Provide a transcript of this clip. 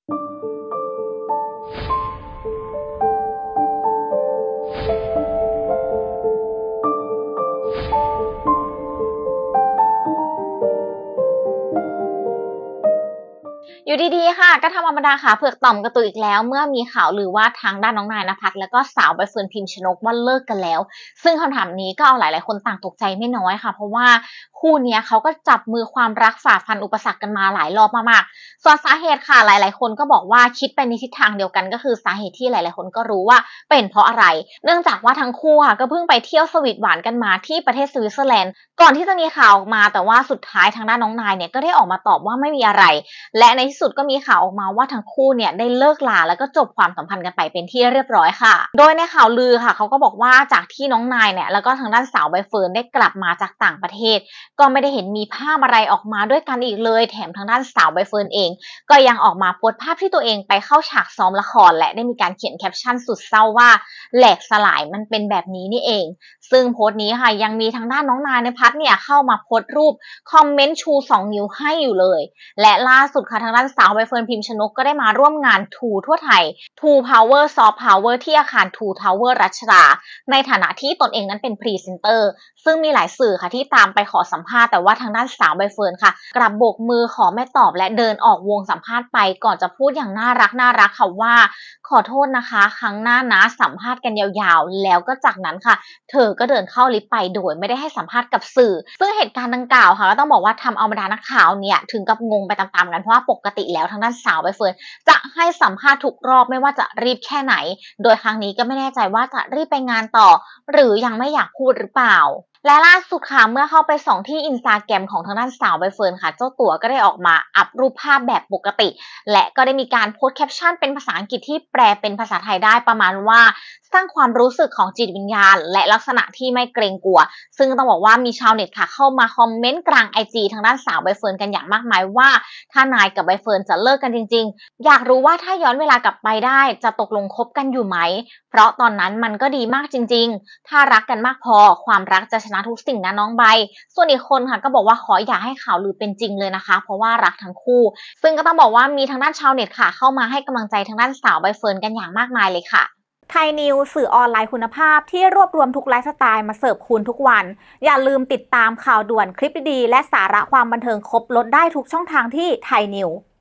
อยู่ดีๆค่ะก็ธรรมดาค่ะเผือกต่อมกระตุกอีกแล้วเมื่อมีข่าวลือว่าทางด้านน้องนายณภัทรแล้วก็สาวใบเฟิร์นพิมชนกว่าเลิกกันแล้วซึ่งคำถามนี้ก็เอาหลายๆคนต่างตกใจไม่น้อยค่ะเพราะว่าคู่เนี้ยเขาก็จับมือความรักฝ่าฟันอุปสรรคกันมาหลายรอบมากๆส่วนสาเหตุค่ะหลายๆคนก็บอกว่าคิดไปในทิศทางเดียวกันก็คือสาเหตุที่หลายๆคนก็รู้ว่าเป็นเพราะอะไรเนื่องจากว่าทั้งคู่ค่ะก็เพิ่งไปเที่ยวสวีทหวานกันมาที่ประเทศสวิตเซอร์แลนด์ก่อนที่จะมีข่าวออกมาแต่ว่าสุดท้ายทางด้านน้องนายเนี่ยก็ได้ออกมาตอบว่าไม่มีอะไรและในที่สุดก็มีข่าวออกมาว่าทั้งคู่เนี่ยได้เลิกลาแล้วก็จบความสัมพันธ์กันไปเป็นที่เรียบร้อยค่ะโดยในข่าวลือค่ะเขาก็บอกว่าจากที่น้องนายเนี่ยแล้วก็ทางด้านสาวใบเฟิร์นได้กลับมาจากต่างประเทศก็ไม่ได้เห็นมีภาพอะไรออกมาด้วยกันอีกเลยแถมทางด้านสาวใบเฟิร์นเองก็ยังออกมาโพสต์ภาพที่ตัวเองไปเข้าฉากซ้อมละครและได้มีการเขียนแคปชั่นสุดเศร้าว่าแหลกสลายมันเป็นแบบนี้นี่เองซึ่งโพสต์นี้ค่ะยังมีทางด้านน้องนายณภัทรเนี่ยเข้ามาโพสต์รูปคอมเมนต์ชู2นิ้วให้อยู่เลยและล่าสุดค่ะทางด้านสาวใบเฟิร์นพิมชนกก็ได้มาร่วมงานทูทั่วไทย True Power Soft Power ที่อาคาร True Tower รัชดาในฐานะที่ตนเองนั้นเป็นพรีเซนเตอร์ซึ่งมีหลายสื่อค่ะที่ตามไปขอสัมภาษณ์แต่ว่าทางด้านสาวใบเฟิร์นค่ะกลับโบกมือขอไม่ตอบและเดินออกวงสัมภาษณ์ไปก่อนจะพูดอย่างน่ารักค่ะว่าขอโทษนะคะครั้งหน้านะสัมภาษณ์กันยาวๆแล้วก็จากนั้นค่ะเธอก็เดินเข้าลิฟต์ไปโดยไม่ได้ให้สัมภาษณ์กับสื่อซึ่งเหตุการณ์ดังกล่าวค่ะก็ต้องบอกว่าทำเอาบรรดานักข่าวเนี่ยถึงกับงงไปตามๆกันเพราะว่าปกติแล้วทางด้านสาวใบเฟิร์นจะให้สัมภาษณ์ทุกรอบไม่ว่าจะรีบแค่ไหนโดยครั้งนี้ก็ไม่แน่ใจว่าจะรีบไปงานต่อหรือยังไม่อยากพูดหรือเปล่าและล่าสุดค่ะเมื่อเข้าไปส่องที่ Instagram ของทางด้านสาวใบเฟิร์นค่ะเจ้าตัวก็ได้ออกมาอัปรูปภาพแบบปกติและก็ได้มีการโพสต์แคปชั่นเป็นภาษาอังกฤษที่แปลเป็นภาษาไทยได้ประมาณว่าสร้างความรู้สึกของจิตวิญญาณและลักษณะที่ไม่เกรงกลัวซึ่งต้องบอกว่ามีชาวเน็ตค่ะเข้ามาคอมเมนต์กลาง IG ทางด้านสาวใบเฟิร์นกันอย่างมากมายว่าถ้านายกับใบเฟิร์นจะเลิกกันจริงๆอยากรู้ว่าถ้าย้อนเวลากลับไปได้จะตกลงคบกันอยู่ไหมเพราะตอนนั้นมันก็ดีมากจริงๆถ้ารักกันมากพอความรักจะชนะทุกสิ่งนะน้องใบส่วนอีกคนค่ะก็บอกว่าขออย่าให้ข่าวลือเป็นจริงเลยนะคะเพราะว่ารักทั้งคู่ซึ่งก็ต้องบอกว่ามีทางด้านชาวเน็ตค่ะเข้ามาให้กำลังใจทางด้านสาวใบเฟิร์นกันอย่างมากมายเลยค่ะไทยนิวสื่อออนไลน์คุณภาพที่รวบรวมทุกไลฟ์สไตล์มาเสิร์ฟคุณทุกวันอย่าลืมติดตามข่าวด่วนคลิปดีๆและสาระความบันเทิงครบลดได้ทุกช่องทางที่ไทยนิว